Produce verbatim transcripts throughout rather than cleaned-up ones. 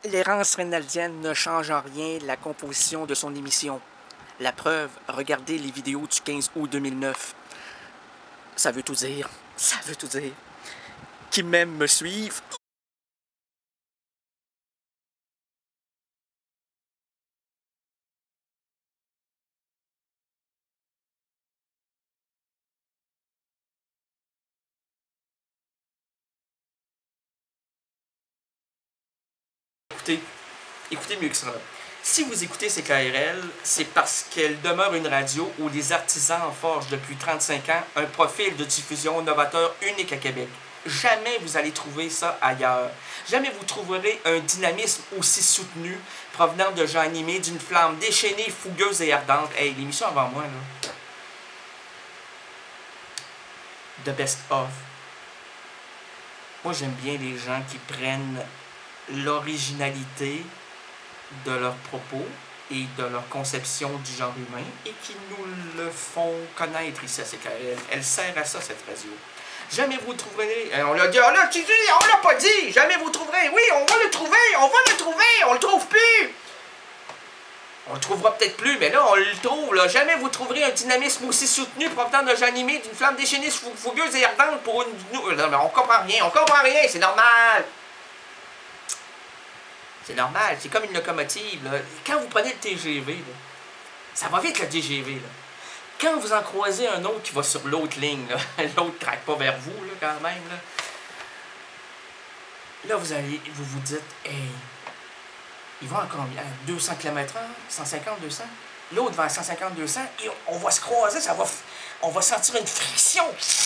L'errance rénaldienne ne change en rien la composition de son émission. La preuve, regardez les vidéos du quinze août deux mille neuf. Ça veut tout dire. Ça veut tout dire. Qui m'aiment me suivent. Écoutez, écoutez mieux que ça. Si vous écoutez C K R L, c'est parce qu'elle demeure une radio où les artisans forgent depuis trente-cinq ans un profil de diffusion novateur unique à Québec. Jamais vous allez trouver ça ailleurs. Jamais vous trouverez un dynamisme aussi soutenu provenant de gens animés d'une flamme déchaînée, fougueuse et ardente. Hey, l'émission avant moi, là. The Best Of. Moi, j'aime bien les gens qui prennent l'originalité de leurs propos et de leur conception du genre humain et qui nous le font connaître ici à C K R L. Elle sert à ça, cette radio. Jamais vous trouverez... On l'a dit, on l'a dit, on l'a pas dit! Jamais vous trouverez! Oui, on va le trouver! On va le trouver! On le trouve plus! On le trouvera peut-être plus, mais là, on le trouve, là. Jamais vous trouverez un dynamisme aussi soutenu provenant d'un jeu animé, d'une flamme déchaînée, fougueuse et ardente pour une... Non, mais on comprend rien, on comprend rien, c'est normal! C'est normal, c'est comme une locomotive, là. Quand vous prenez le T G V, là, ça va vite le T G V, là. Quand vous en croisez un autre qui va sur l'autre ligne, l'autre ne traque pas vers vous, là, quand même, là. Là, vous allez, vous vous dites, hey, il va à combien? deux cents kilomètres heure? cent cinquante, deux cents? L'autre va à cent cinquante, deux cents, et on va se croiser, ça va, on va sentir une friction.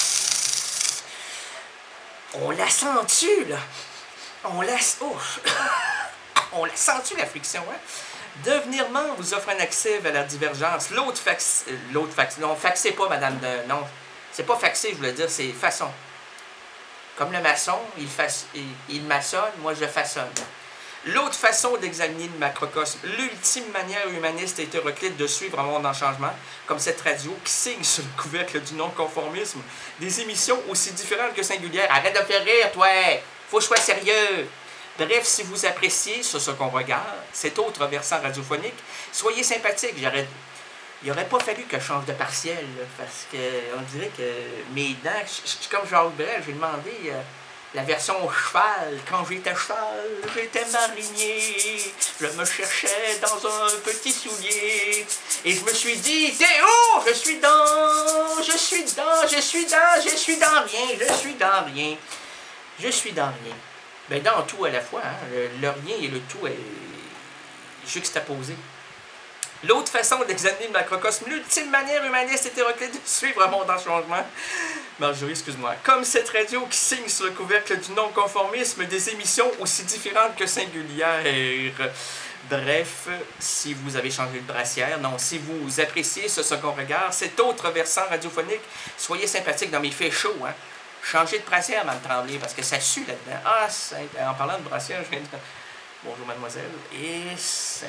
On la sent-tu, là? On la... Oh. On la sent-tu, la friction, hein? Devenir membre vous offre un accès vers la divergence. L'autre fax... L'autre fax... Non, faxez pas, madame de... Non, c'est pas faxer, je voulais dire, c'est façon. Comme le maçon, il, faç... il... il maçonne, moi je façonne. L'autre façon d'examiner le macrocosme, l'ultime manière humaniste et hétéroclite de suivre un monde en changement, comme cette radio qui signe sur le couvercle du non-conformisme des émissions aussi différentes que singulières. Arrête de faire rire, toi! Faut que je sois sérieux! Bref, si vous appréciez ce, ce qu'on regarde, cet autre versant radiophonique, soyez sympathique. J'aurais... Il n'aurait pas fallu que je change de partiel, là, parce qu'on dirait que mes dents, je suis comme Jacques Brel, j'ai demandé euh, la version cheval. Quand j'étais cheval, j'étais marinier, je me cherchais dans un petit soulier, et je me suis dit, t'es où? Je suis dans, je suis dans, je suis dans, je suis dans rien, je suis dans rien, je suis dans rien. Ben dans tout à la fois, hein, le, le rien et le tout est juxtaposé. L'autre façon d'examiner le macrocosme, l'ultime manière humaniste hétéroclite de suivre un monde en changement. Marjorie, excuse-moi. Comme cette radio qui signe sur le couvercle du non-conformisme des émissions aussi différentes que singulières. Bref, si vous avez changé de brassière, non, si vous appréciez ce second regard, cet autre versant radiophonique, soyez sympathique. Non, mais il fait chaud, hein. Changez de brassière, Mme Tremblay, parce que ça sue là-dedans. Ah, c'est... En parlant de brassière, je viens de... Bonjour, mademoiselle. Et c'est...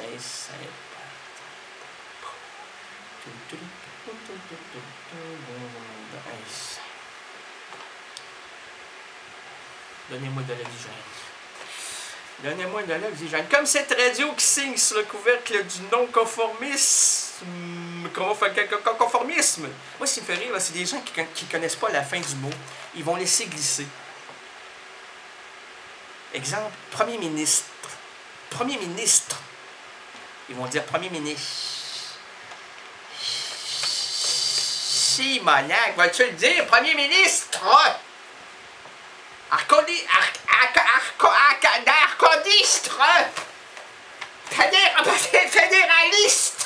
Donnez-moi de l'oxygène. Donnez-moi de l'oxygène. Comme cette radio qui signe sur le couvercle du non-conformisme. Conformisme. Moi, ce qui me fait rire, c'est des gens qui ne connaissent pas la fin du mot. Ils vont laisser glisser. Exemple, Premier ministre. Premier ministre. Ils vont dire Premier ministre. Si, Monac, vas-tu le dire? Premier ministre! Arcodi... Arcodistre! Fédéraliste!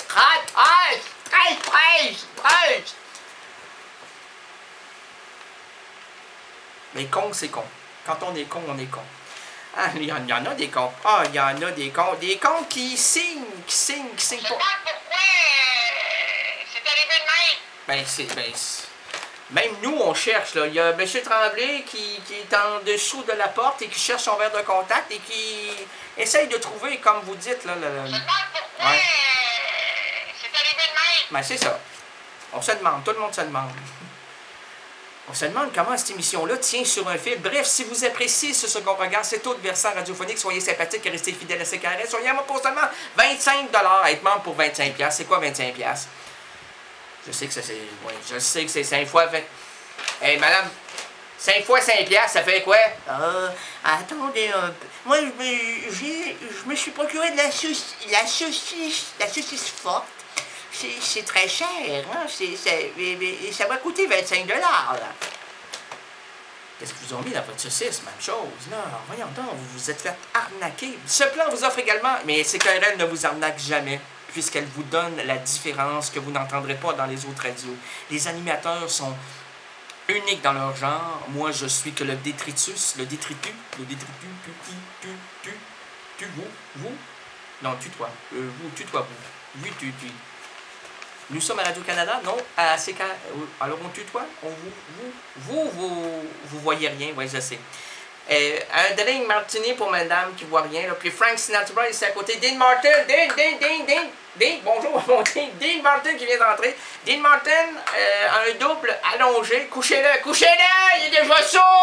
Mais con, c'est con. Quand on est con, on est con. Ah, il y en, il y en a des cons. Ah, il y en a des cons. Des cons qui signent, qui signent, qui signent pas. Je sais pas pourquoi c'est arrivé de même. Ben, c'est... Ben, même nous, on cherche, là. Il y a M. Tremblay qui, qui est en dessous de la porte et qui cherche son verre de contact et qui essaye de trouver, comme vous dites, là... Le... Je sais pas pourquoi ouais. c'est arrivé de même. Ben, c'est ça. On se demande. Tout le monde se demande. On se demande comment cette émission-là tient sur un fil. Bref, si vous appréciez ce second regard, cet autre versant radiophonique, soyez sympathique et restez fidèles à C K R L. Soyez à moi pour seulement vingt-cinq dollars. Être membre pour vingt-cinq dollars. C'est quoi vingt-cinq dollars? Je sais que ça, c'est... Oui, je sais que c'est cinq fois vingt... Hey, madame, cinq fois cinq dollars, ça fait quoi? Euh, attendez un peu. Moi, je me, j'ai- je me suis procuré de la, sauci- la saucisse, la saucisse forte. C'est c'est très cher, hein? C'est- c'est- mais- mais ça va coûter vingt-cinq dollars, là. Qu'est-ce qu'ils vous ont mis dans votre saucisse? Même chose. Non, voyons donc, vous vous êtes fait arnaquer. Ce plan vous offre également, mais C K R L ne vous arnaque jamais, puisqu'elle vous donne la différence que vous n'entendrez pas dans les autres radios. Les animateurs sont uniques dans leur genre. Moi, je suis que le détritus, le détritus, le détritus, tu, tu, tu, tu, tu, vous, vous. Non, tu, toi. Euh, vous, tu, toi, vous. Oui, tu, tu. Nous sommes à Radio-Canada, non? À C K... Alors on tutoie? On vous, vous, vous, vous, vous voyez rien, oui, je sais. Euh, un drink martini pour madame qui voit rien, là. Puis Frank Sinatra, ici à côté. Dean Martin, Dean, Dean, Dean, Dean, Dean, bonjour, mon Dean, Dean Martin qui vient d'entrer. Dean Martin, euh, un double allongé, couchez-le, couchez-le, il est déjà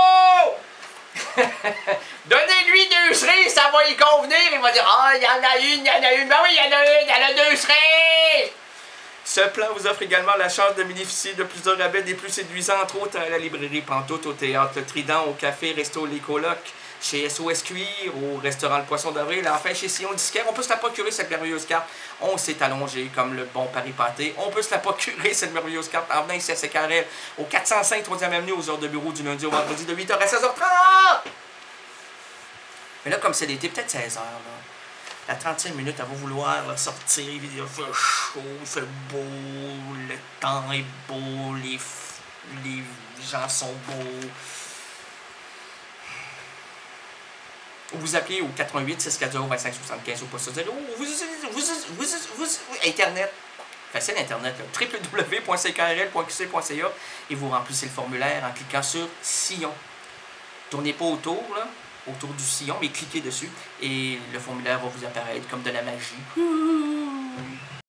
chaud! Donnez-lui deux cerises, ça va y convenir, il va dire, ah, oh, il y en a une, il y en a une, ben oui, il y en a une, il y en a deux cerises! Ce plan vous offre également la chance de bénéficier de plusieurs rabais des plus séduisants, entre autres à la librairie Pantoute, au théâtre Le Trident, au café Resto Les Colocs, chez S O S Cuir, au restaurant Le Poisson d'Avril, enfin chez Sillon Disquaire. On peut se la procurer, cette merveilleuse carte. On s'est allongé comme le bon Paris pâté. On peut se la procurer, cette merveilleuse carte, en venant ici à C K R L, au quatre cent cinq troisième Avenue, aux heures de bureau du lundi au vendredi de huit heures à seize heures trente. Mais là, comme c'est l'été, peut-être seize heures, là. À trente-cinq minutes, elle va vouloir là, sortir, il fait chaud, il fait beau, le temps est beau, les, les gens sont beaux. Vous appelez au quatre un huit, six quatre zéro, deux cinq sept cinq au poste zéro, ou vous utilisez, vous, vous, vous, vous, Internet, facile Internet, w w w point c k r l point q c point c a, et vous remplissez le formulaire en cliquant sur Sillon. Tournez pas autour, là. Autour du sillon, mais cliquez dessus et le formulaire va vous apparaître comme de la magie.